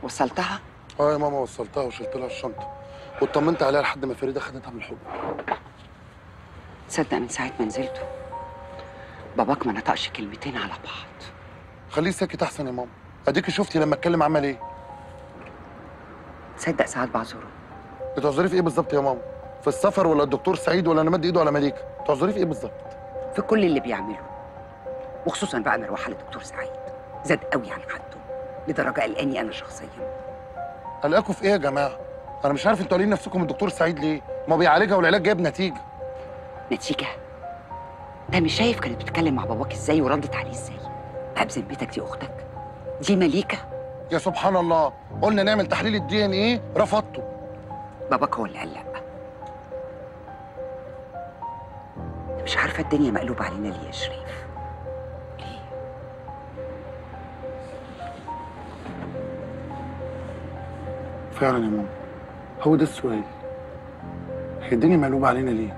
وصلتها؟ اه يا ماما، وصلتها وشلت لها الشنطه واطمنت عليها لحد ما فريده خدتها من الحضن. تصدق من ساعة ما نزلتوا باباك ما نطقش كلمتين على بعض. خليه ساكت احسن يا ماما، اديكي شفتي لما اتكلم عمل ايه. تصدق ساعات بعذره. بتعذري في ايه بالظبط يا ماما؟ في السفر ولا الدكتور سعيد ولا انا مد ايده على مليكه؟ بتعذري في ايه بالظبط؟ في كل اللي بيعمله، وخصوصا بقى مروحة لدكتور سعيد زاد قوي عن حده لدرجة قلقاني أنا شخصيا. قلقاكوا في ايه يا جماعه؟ انا مش عارف انتوا قالين نفسكم من الدكتور سعيد ليه؟ ما بيعالجها والعلاج جايب نتيجه. نتيجة؟ ده مش شايف كانت بتتكلم مع باباك ازاي وردت عليه ازاي؟ بقى بذمتك دي أختك؟ دي مليكة؟ يا سبحان الله، قلنا نعمل تحليل الدي ان ايه رفضته. باباك هو اللي قال لا. مش عارفة الدنيا مقلوبة علينا ليه يا شريف؟ ليه؟ فعلا يا ماما، هو ده السؤال. هي الدنيا مقلوبة علينا ليه؟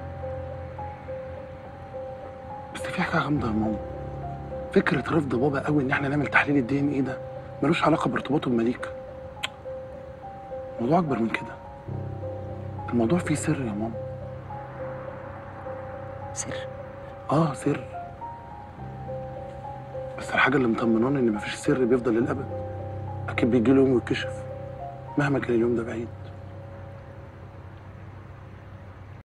بس في حاجة غامضة يا ماما. فكرة رفض بابا قوي إن احنا نعمل تحليل الدي ان ايه ده ملوش علاقة بارتباطه بمليكة. الموضوع أكبر من كده. الموضوع فيه سر يا ماما. سر؟ سر. بس الحاجة اللي مطمناني إن مفيش سر بيفضل للأبد. أكيد بيجي له يوم ويتكشف مهما كان اليوم ده بعيد.